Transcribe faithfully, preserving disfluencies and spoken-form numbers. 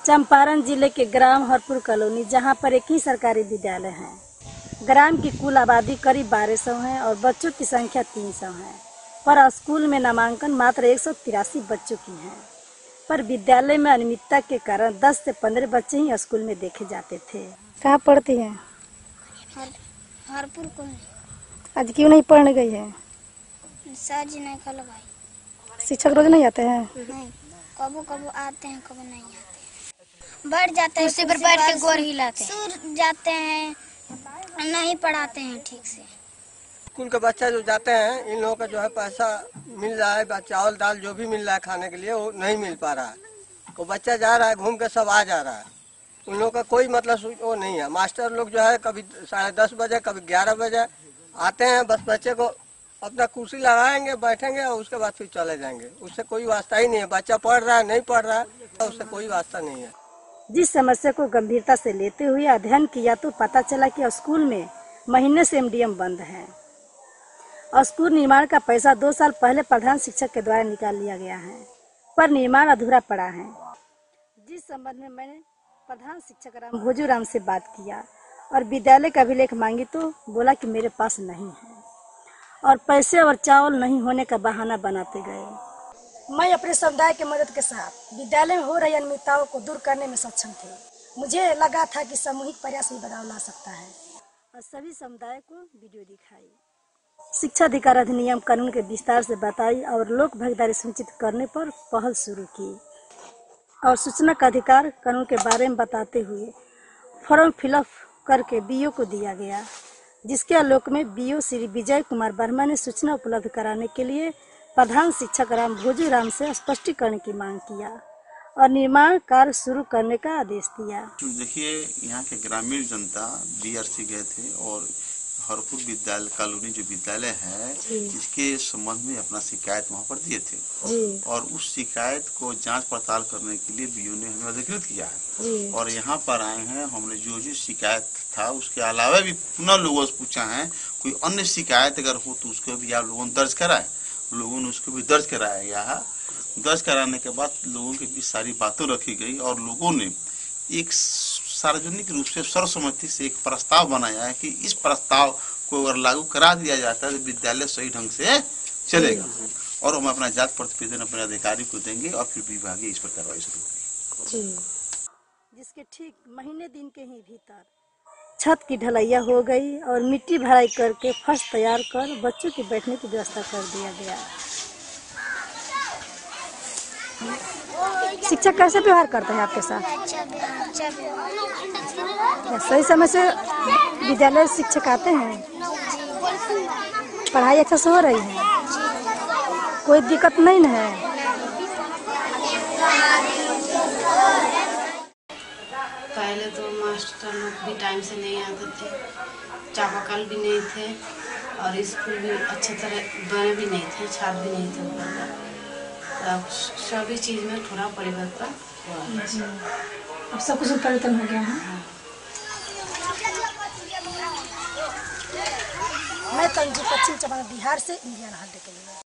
चंपारण जिले के ग्राम हरपुर कॉलोनी, जहां पर एक ही सरकारी विद्यालय है। ग्राम की कुल आबादी करीब बारह सौ है और बच्चों की संख्या तीन सौ है, पर स्कूल में नामांकन मात्र एक सौ तिरासी बच्चों की है। पर विद्यालय में अनियमितता के कारण दस से पंद्रह बच्चे ही स्कूल में देखे जाते थे। कहाँ पढ़ती हैं? हर, हरपुर को। आज क्यों नहीं पढ़ने गई है? सर जी नहीं कल भाई। शिक्षक रोज नहीं आते हैं? नहीं, कबो कबो आते हैं, कबो नहीं आते। बैठ जाते हैं, पर बैठ के गोर हिलाते हैं, सूर जाते हैं, नहीं पढ़ाते हैं ठीक से। स्कूल के बच्चे जो जाते हैं, इन लोगों का जो है पैसा मिल रहा है, चावल दाल जो भी मिल रहा है खाने के लिए, वो नहीं मिल पा रहा है। वो बच्चा जा रहा है, घूम के सब आ जा रहा है। उन लोगों का कोई मतलब वो नहीं है। मास्टर लोग जो है कभी साढ़े दस बजे कभी ग्यारह बजे आते हैं, बस बच्चे को अपना कुर्सी लगाएंगे, बैठेंगे और उसके बाद फिर चले जाएंगे। उससे कोई वास्ता ही नहीं है। बच्चा पढ़ रहा है नहीं पढ़ रहा है, उससे कोई वास्ता नहीं है। जिस समस्या को गंभीरता से लेते हुए अध्ययन किया तो पता चला कि स्कूल में महीने से एमडीएम बंद है। स्कूल निर्माण का पैसा दो साल पहले प्रधान शिक्षक के द्वारा निकाल लिया गया है, पर निर्माण अधूरा पड़ा है। जिस संबंध में मैंने प्रधान शिक्षक राम भोजूराम से बात किया और विद्यालय का अभिलेख मांगी तो बोला कि मेरे पास नहीं है और पैसे और चावल नहीं होने का बहाना बनाते गए। मैं अपने समुदाय की मदद के साथ विद्यालय में हो रही अनियमितताओं को दूर करने में सक्षम थी। मुझे लगा था कि सामूहिक प्रयास ही बदलाव ला सकता है और सभी समुदाय को वीडियो दिखाई, शिक्षा अधिकार अधिनियम कानून के विस्तार से बताई और लोक भागीदारी सुनिश्चित करने पर पहल शुरू की और सूचना का अधिकार कानून के बारे में बताते हुए फॉर्म फिलअप करके बीओ को दिया गया, जिसके आलोक में बीओ श्री विजय कुमार वर्मा ने सूचना उपलब्ध कराने के लिए प्रधान शिक्षक राम भोजूराम से स्पष्टीकरण की मांग किया और निर्माण कार्य शुरू करने का आदेश दिया। देखिए, यहाँ के ग्रामीण जनता बीआरसी गए थे और हरपुर विद्यालय कॉलोनी जो विद्यालय है इसके संबंध में अपना शिकायत वहाँ पर दिए थे जी। और उस शिकायत को जांच पड़ताल करने के लिए बीओ ने हमें अधिकृत किया है और यहाँ पर आए हैं। हमने जो जो शिकायत था उसके अलावा भी पुनः लोगों से पूछा है, कोई अन्य शिकायत अगर हो तो उसको भी आप लोगों ने दर्ज कराए। लोगों ने उसको भी दर्ज कराया गया है। दर्ज कराने के बाद लोगों के बीच सारी बातें रखी गई और लोगों ने एक सार्वजनिक रूप से सर्वसम्मति से एक प्रस्ताव बनाया है कि इस प्रस्ताव को अगर लागू करा दिया जाता है तो विद्यालय सही ढंग से चलेगा और हम अपना जांच प्रतिवेदन अपने अधिकारी को देंगे और फिर विभागीय इस पर कार्रवाई शुरू करेगी। जिसके ठीक महीने दिन के ही भीतर छत की ढलैया हो गई और मिट्टी भराई करके फर्श तैयार कर बच्चों के बैठने की व्यवस्था कर दिया गया। शिक्षक कैसे व्यवहार करते हैं आपके साथ? सही समय से विद्यालय शिक्षक आते हैं? पढ़ाई अच्छा से हो रही है? कोई दिक्कत नहीं न है? पहले तो मास्टर लोग भी टाइम से नहीं आते थे, चापाकल भी नहीं थे और स्कूल भी अच्छे तरह बने भी नहीं थे, छात्र भी नहीं थे। अब सभी चीज़ में थोड़ा परिवर्तन हुआ है। अब सब कुछ परिवर्तन हो गया है। मैं तंजू पश्चिम चंपारण बिहार से इंडियन हार्ट के लिए।